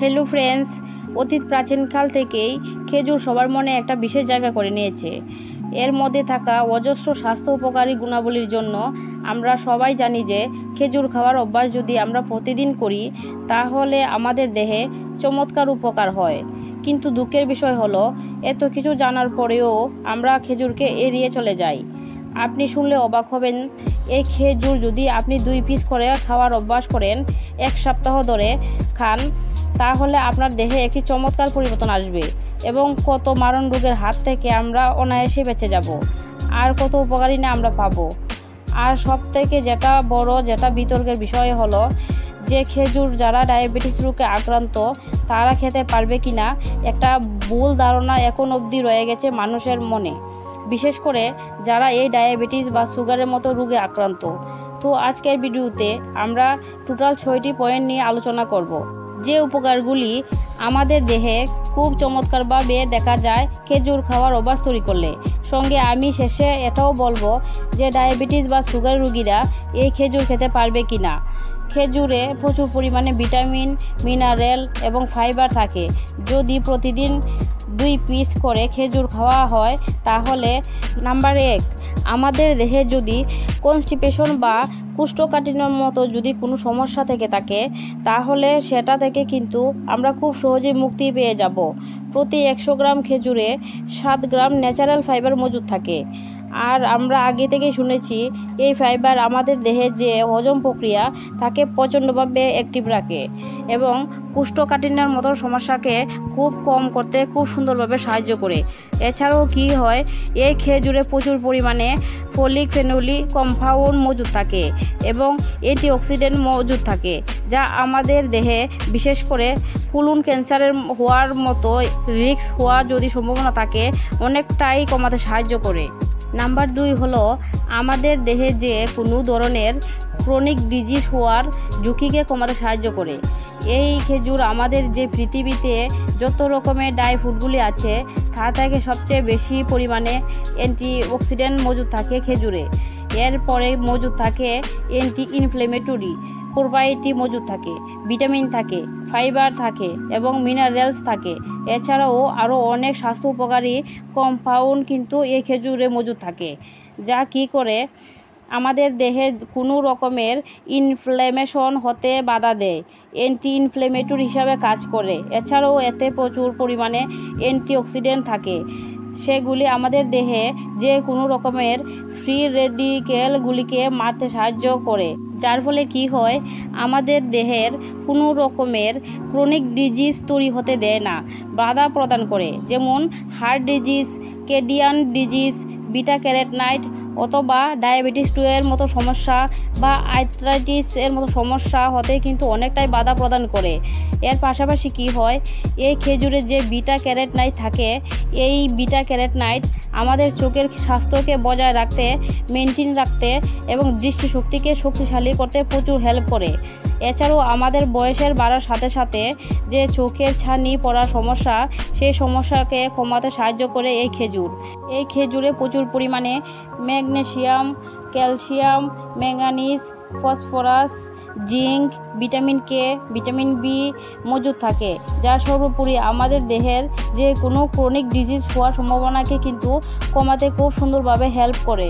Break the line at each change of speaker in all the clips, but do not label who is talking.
Hello friends, অতীত প্রাচীনকাল থেকেই খেজুর সবার মনে একটা বিশেষ জায়গা করে নিয়েছে। এর মধ্যে থাকা অজস্র স্বাস্থ্য উপকারী গুণাবলীর জন্য আমরা সবাই জানি যে খেজুর খাওয়ার অভ্যাস যদি আমরা প্রতিদিন করি তাহলে আমাদের দেহে চমৎকার উপকার হয়। কিন্তু দুঃখের বিষয় হলো এত কিছু জানার পরেও আমরা খেজুরকে এড়িয়ে চলে যাই। আপনি শুনলে অবাক হবেন, এই খেজুর যদি আপনি 2 পিস করে খাওয়ার অভ্যাস করেন, 1 সপ্তাহ ধরে খান, তাহলে আপনার দেহে একটি চমৎকার পরিবর্তন আসবে এবং কত মারণ রোগের হাত থেকে আমরা অনায়াসে বেঁচে যাব, আর কত উপকারী না আমরা পাবো। আর সবথেকে যেটা বিতর্কের বিষয় হলো যে খেজুর যারা ডায়াবেটিস রোগে আক্রান্ত তারা খেতে পারবে কিনা, একটা ভুল ধারণা এখন অবধি রয়ে গেছে মানুষের মনে, বিশেষ করে যারা এই ডায়াবেটিস বা সুগারের মতো রোগে আক্রান্ত। তো আজকের ভিডিওতে আমরা টোটাল 6টি পয়েন্ট নিয়ে আলোচনা করব, যে উপকারগুলি আমাদের দেহে খুব চমৎকারভাবে দেখা যায় খেজুর খাওয়ার অভ্যাস তৈরি করলে। সঙ্গে আমি শেষে এটাও বলবো যে ডায়াবেটিস বা সুগার রোগীরা এই খেজুর খেতে পারবে কিনা। খেজুরে প্রচুর পরিমাণে ভিটামিন, মিনারেল এবং ফাইবার থাকে। যদি প্রতিদিন 2 পিস করে খেজুর খাওয়া হয় তাহলে নাম্বার 1, আমাদের দেহে যদি কনস্টিপেশন বা কোষ্ঠকাঠিন্যর মতো যদি কোনো সমস্যা থেকে থাকে তাহলে সেটা থেকে কিন্তু আমরা খুব সহজেই মুক্তি পেয়ে যাব। প্রতি 100 গ্রাম খেজুরে 7 গ্রাম ন্যাচারাল ফাইবার মজুদ থাকে। আর আমরা আগে থেকে শুনেছি এই ফাইবার আমাদের দেহে যে হজম প্রক্রিয়া তাকে প্রচণ্ডভাবে অ্যাক্টিভ রাখে এবং কোষ্ঠকাঠিন্যের মতো সমস্যাকে খুব কম করতে খুব সুন্দরভাবে সাহায্য করে। এছাড়াও কি হয়, এই খেজুরে প্রচুর পরিমাণে ফলিক ফেনোলিক কম্পাউন্ড মজুদ থাকে এবং অ্যান্টিঅক্সিডেন্ট মজুদ থাকে, যা আমাদের দেহে বিশেষ করে কোলন ক্যান্সারের হওয়ার মতো রিস্ক হওয়া যদি সম্ভাবনা থাকে অনেকটাই কমাতে সাহায্য করে। নাম্বার 2 হলো আমাদের দেহে যে কোনো ধরনের ক্রনিক ডিজিজ হওয়ার ঝুঁকিকে কমাতে সাহায্য করে। এই খেজুর আমাদের যে পৃথিবীতে যত রকমের ড্রাই ফ্রুটগুলি আছে তার থেকে সবচেয়ে বেশি পরিমাণে অ্যান্টিঅক্সিডেন্ট মজুদ থাকে খেজুরে। এরপরে মজুদ থাকে অ্যান্টি ইনফ্লেমেটরি, প্রোবায়োটিক মজুদ থাকে, ভিটামিন থাকে, ফাইবার থাকে এবং মিনারেলস থাকে। এছাড়াও আরও অনেক স্বাস্থ্য উপকারী কম্পাউন্ড কিন্তু এই খেজুরে মজুদ থাকে, যা কি করে আমাদের দেহে কোনো রকমের ইনফ্লেমেশন হতে বাধা দেয়, অ্যান্টি ইনফ্লেমেটরি হিসাবে কাজ করে। এছাড়াও এতে প্রচুর পরিমাণে অ্যান্টিঅক্সিডেন্ট থাকে, সেগুলি আমাদের দেহে যে কোনো রকমের ফ্রি রেডিক্যালগুলিকে মারতে সাহায্য করে, যার ফলে কি হয়, আমাদের দেহের কোনো রকমের ক্রনিক ডিজিজ তৈরি হতে দেয় না, বাধা প্রদান করে। যেমন heart disease, kidney disease, beta carotenoid অথবা ডায়াবেটিস 2 এর মতো সমস্যা বা আর্থ্রাইটিস এর মতো সমস্যা হতে কিন্তু অনেকটাই বাধা প্রদান করে। এর পাশাপাশি কি হয়, এই খেজুরে যে বিটা ক্যারোটিনাইড থাকে, এই বিটা ক্যারোটিনাইড আমাদের চোখের স্বাস্থ্যকে বজায় রাখতে, মেনটেন রাখতে এবং দৃষ্টিশক্তিকে শক্তিশালী করতে প্রচুর হেল্প করে। এছাড়াও আমাদের বয়সের বাড়ার সাথে সাথে যে চোখের ছানি পড়ার সমস্যা, সেই সমস্যাকে কমাতে সাহায্য করে এই খেজুর। এই খেজুরে প্রচুর পরিমাণে magnesium, calcium, manganese, phosphorus, zinc, vitamin K, vitamin B মজুদ থাকে, যা সর্বোপরি আমাদের দেহের যে কোনো ক্রনিক ডিজিজ হওয়ার সম্ভাবনাকে কিন্তু কমাতে খুব সুন্দরভাবে হেল্প করে।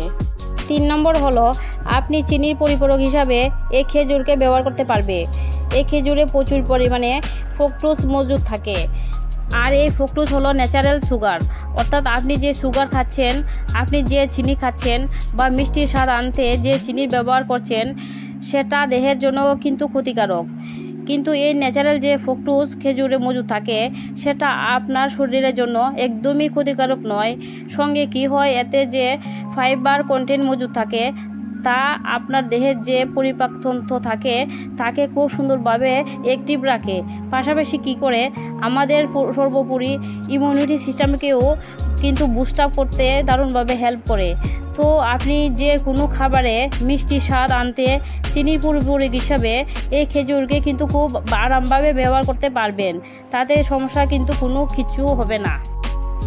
3 নম্বর হলো আপনি চিনির পরিপূরক হিসাবে এই খেজুরকে ব্যবহার করতে পারবে। এই খেজুরে প্রচুর পরিমাণে ফ্রুক্টোজ মজুদ থাকে, আর এই ফ্রুক্টোজ হলো ন্যাচারাল সুগার। অর্থাৎ আপনি যে সুগার খাচ্ছেন, আপনি যে চিনি খাচ্ছেন বা মিষ্টির স্বাদ আনতে যে চিনির ব্যবহার করছেন, সেটা দেহের জন্য কিন্তু ক্ষতিকারক। কিন্তু এই ন্যাচারাল যে ফ্রুক্টোজ খেজুরে মজুদ থাকে সেটা আপনার শরীরের জন্য একদমই ক্ষতিকারক নয়। সঙ্গে কি হয়, এতে যে ফাইবার কন্টেন্ট মজুদ থাকে তা আপনার দেহের যে পরিপাকতন্ত্র থাকে তাকে খুব সুন্দরভাবে অ্যাক্টিভ রাখে। পাশাপাশি কি করে, আমাদের সর্বোপরি ইমিউনিটি সিস্টেমকেও কিন্তু বুস্ট আপ করতে দারুণভাবে হেল্প করে। তো আপনি যে কোনো খাবারে মিষ্টি স্বাদ আনতে চিনির পরিপূরক হিসাবে এই খেজুরকে কিন্তু খুব আরামভাবে ব্যবহার করতে পারবেন, তাতে সমস্যা কিন্তু কোনো কিছু হবে না।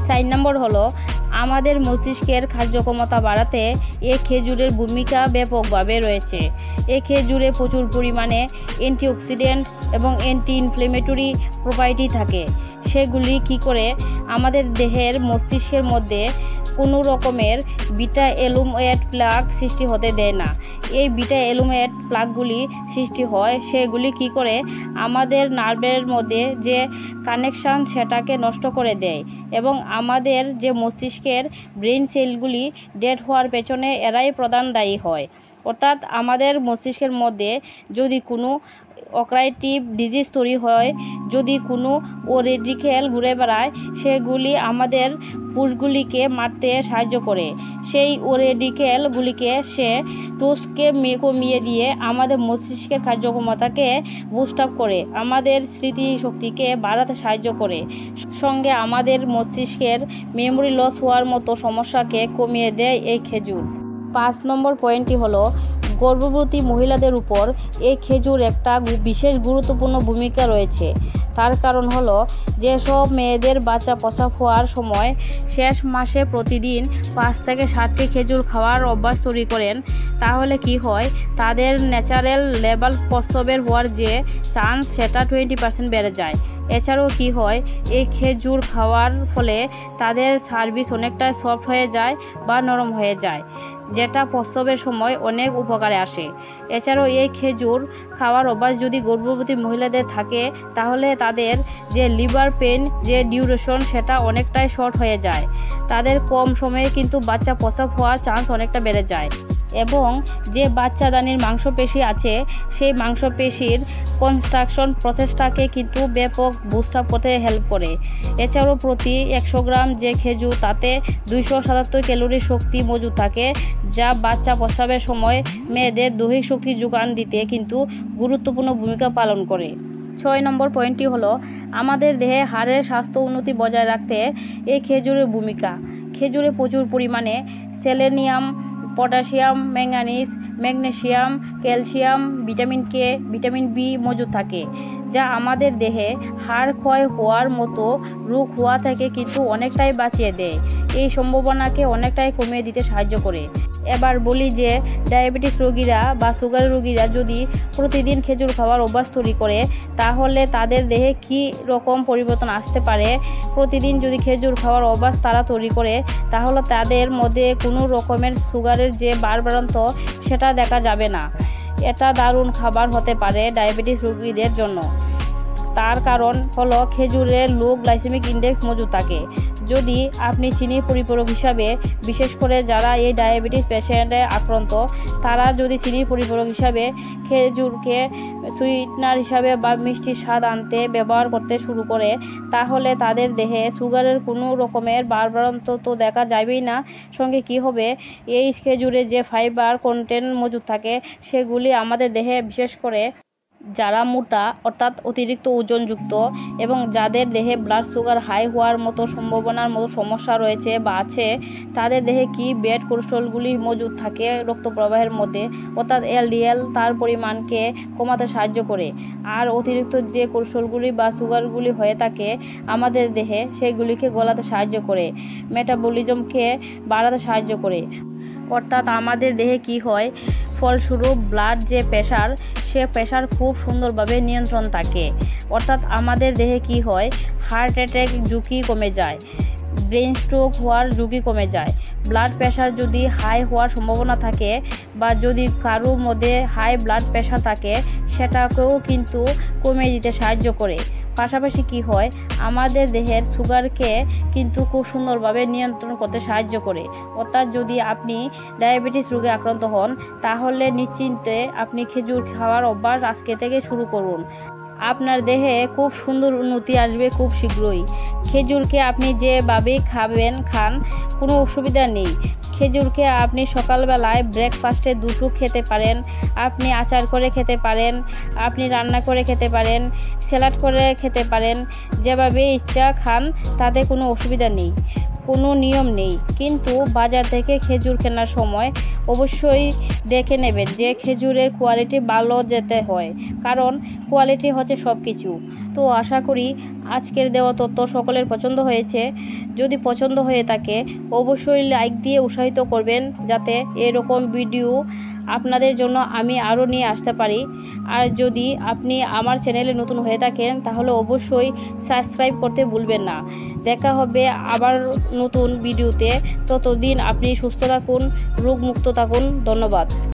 4 নম্বর হলো আমাদের মস্তিষ্কের কার্যক্ষমতা বাড়াতে এই খেজুরের ভূমিকা ব্যাপকভাবে রয়েছে। এই খেজুরে প্রচুর পরিমাণে অ্যান্টিঅক্সিডেন্ট এবং অ্যান্টি ইনফ্লেমেটরি প্রপার্টি থাকে। সেগুলি কি করে আমাদের দেহের মস্তিষ্কের মধ্যে কোনো রকমের বিটা অ্যালুমিনেট প্লাগ সৃষ্টি হতে দেয় না। এই বিটা অ্যালুমিনেট প্লাগগুলি সৃষ্টি হয়, সেগুলি কি করে আমাদের নার্ভের মধ্যে যে কানেকশান সেটাকে নষ্ট করে দেয় এবং আমাদের যে মস্তিষ্কের ব্রেন সেলগুলি ডেড হওয়ার পেছনে এরাই প্রধান দায়ী হয়। অর্থাৎ আমাদের মস্তিষ্কের মধ্যে যদি কোনো অক্রাইটিভ ডিজিজ তৈরি হয়, যদি কোনো রেডিকেল ঘুরে বেড়ায়, সেগুলি আমাদের পুষগুলিকে মারতে সাহায্য করে। সেই রেডিকেলগুলিকে সে টুসকে কমিয়ে দিয়ে আমাদের মস্তিষ্কের কার্যক্ষমতাকে বুস্ট আপ করে, আমাদের স্মৃতিশক্তিকে বাড়াতে সাহায্য করে। সঙ্গে আমাদের মস্তিষ্কের মেমোরি লস হওয়ার মতো সমস্যাকে কমিয়ে দেয় এই খেজুর। 5 নম্বর পয়েন্টটি হলো গর্ভবতী মহিলাদের উপর এই খেজুর একটা বিশেষ গুরুত্বপূর্ণ ভূমিকা রয়েছে। তার কারণ হলো যেসব মেয়েদের বাচ্চা প্রসব হওয়ার সময় শেষ মাসে প্রতিদিন 5 থেকে 7টি খেজুর খাওয়ার অভ্যাস তৈরি করেন, তাহলে কি হয়, তাদের ন্যাচারাল লেভেল প্রসবের হওয়ার যে চান্স সেটা 20% বেড়ে যায়। এছাড়াও কি হয়, এই খেজুর খাওয়ার ফলে তাদের সার্ভিস অনেকটা সফট হয়ে যায় বা নরম হয়ে যায়, যেটা প্রসবের সময় অনেক উপকারে আসে। এছাড়াও এই খেজুর খাওয়ার অভ্যাস যদি গর্ভবতী মহিলাদের থাকে, তাহলে তাদের যে লিভার পেন যে ডিউরেশন সেটা অনেকটাই শর্ট হয়ে যায়। তাদের কম সময়ে কিন্তু বাচ্চা প্রসব হওয়ার চান্স অনেকটা বেড়ে যায় এবং যে বাচ্চাদানির মাংসপেশি আছে সেই মাংসপেশির কনস্ট্রাকশন প্রসেসটাকে কিন্তু ব্যাপক বুস্ট আপ করতে হেল্প করে। এছাড়াও প্রতি 100 গ্রাম যে খেজুর তাতে 277 ক্যালোরি শক্তি মজুদ থাকে, যা বাচ্চা প্রসবের সময় মেয়েদের দৈহিক শক্তি যোগান দিতে কিন্তু গুরুত্বপূর্ণ ভূমিকা পালন করে। 6 নম্বর পয়েন্টটি হলো আমাদের দেহে হাড়ের স্বাস্থ্য উন্নতি বজায় রাখতে এই খেজুরের ভূমিকা। খেজুরে প্রচুর পরিমাণে selenium, potassium, manganese, magnesium, calcium, vitamin K, vitamin B মজুদ থাকে, যা আমাদের দেহে হাড় ক্ষয় হওয়ার মতো রোগ হওয়া থেকে কিন্তু অনেকটাই বাঁচিয়ে দেয়। এই সম্ভাবনাকে অনেকটাই কমিয়ে দিতে সাহায্য করে। এবার বলি যে ডায়াবেটিস রোগীরা বা সুগার রোগীরা যদি প্রতিদিন খেজুর খাওয়ার অভ্যাস তৈরি করে, তাহলে তাদের দেহে কী রকম পরিবর্তন আসতে পারে। প্রতিদিন যদি খেজুর খাওয়ার অভ্যাস তারা তৈরি করে, তাহলে তাদের মধ্যে কোনো রকমের সুগারের যে বাড়বাড়ন্ত সেটা দেখা যাবে না। এটা দারুণ খাবার হতে পারে ডায়াবেটিস রোগীদের জন্য। তার কারণ হলো খেজুরে লো গ্লাইসেমিক ইন্ডেক্স মজুদ থাকে। যদি আপনি চিনির পরিপূরক হিসাবে, বিশেষ করে যারা এই ডায়াবেটিস পেশেন্টে আক্রান্ত, তারা যদি চিনির পরিপূরক হিসাবে খেজুরকে সুইটনার হিসাবে বা মিষ্টির স্বাদ আনতে ব্যবহার করতে শুরু করে, তাহলে তাদের দেহে সুগারের কোনো রকমের বাড়বাড়ন্ত তো দেখা যাবেই না। সঙ্গে কি হবে, এই খেজুরে যে ফাইবার কন্টেন্ট মজুদ থাকে সেগুলি আমাদের দেহে, বিশেষ করে যারা মোটা অর্থাৎ অতিরিক্ত ওজনযুক্ত এবং যাদের দেহে ব্লাড সুগার হাই হওয়ার মতো সম্ভাবনার মতো সমস্যা রয়েছে বা আছে, তাদের দেহে কি ব্যাড কোলেস্ট্রলগুলি মজুদ থাকে রক্ত প্রবাহের মধ্যে, অর্থাৎ এলডিএল, তার পরিমাণকে কমাতে সাহায্য করে। আর অতিরিক্ত যে কোলেস্ট্রলগুলি বা সুগারগুলি হয়ে থাকে আমাদের দেহে, সেগুলিকে গলাতে সাহায্য করে, মেটাবলিজমকে বাড়াতে সাহায্য করে। অর্থাৎ আমাদের দেহে কি হয়, ফলস্বরূপ ব্লাড যে প্রেশার, সে প্রেশার খুব সুন্দরভাবে নিয়ন্ত্রণ থাকে। অর্থাৎ আমাদের দেহে কি হয়, হার্ট অ্যাটাক ঝুঁকি কমে যায়, ব্রেন স্ট্রোক হওয়ার ঝুঁকি কমে যায়। ব্লাড প্রেশার যদি হাই হওয়ার সম্ভাবনা থাকে বা যদি কারোর মধ্যে হাই ব্লাড প্রেশার থাকে, সেটাকেও কিন্তু কমিয়ে দিতে সাহায্য করে। পাশাপাশি কি হয়, আমাদের দেহের সুগারকে কিন্তু খুব সুন্দরভাবে নিয়ন্ত্রণ করতে সাহায্য করে। অর্থাৎ যদি আপনি ডায়াবেটিস রোগে আক্রান্ত হন, তাহলে নিশ্চিন্তে আপনি খেজুর খাওয়ার অভ্যাস আজকে থেকে শুরু করুন। আপনার দেহে খুব সুন্দর উন্নতি আসবে খুব শীঘ্রই। খেজুরকে আপনি যেভাবেই খান, কোনো অসুবিধা নেই। খেজুরকে আপনি সকালবেলায় ব্রেকফাস্টে দুটো খেতে পারেন, আপনি আচার করে খেতে পারেন, আপনি রান্না করে খেতে পারেন, স্যালাড করে খেতে পারেন, যেভাবে ইচ্ছা খান, তাতে কোনো অসুবিধা নেই। কোনো নিয়ম নেই, কিন্তু বাজার থেকে খেজুর কেনার সময় অবশ্যই দেখে নেবেন যে খেজুরের কোয়ালিটি ভালো যেতে হয়, কারণ কোয়ালিটি হচ্ছে সব কিছু। তো আশা করি আজকের দেওয়া তথ্য সকলের পছন্দ হয়েছে। যদি পছন্দ হয়ে থাকে অবশ্যই লাইক দিয়ে উৎসাহিত করবেন, যাতে এরকম ভিডিও আপনাদের জন্য আমি আরও নিয়ে আসতে পারি। আর যদি আপনি আমার চ্যানেলে নতুন হয়ে থাকেন তাহলে অবশ্যই সাবস্ক্রাইব করতে ভুলবেন না। দেখা হবে আবার নতুন ভিডিওতে। ততদিন আপনি সুস্থ থাকুন, রোগমুক্ত থাকুন। ধন্যবাদ।